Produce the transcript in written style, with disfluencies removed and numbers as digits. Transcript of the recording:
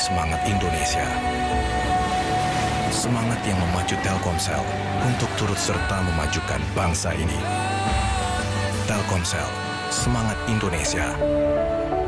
semangat Indonesia. Semangat yang memacu Telkomsel untuk turut serta memajukan bangsa ini. Telkomsel, semangat Indonesia.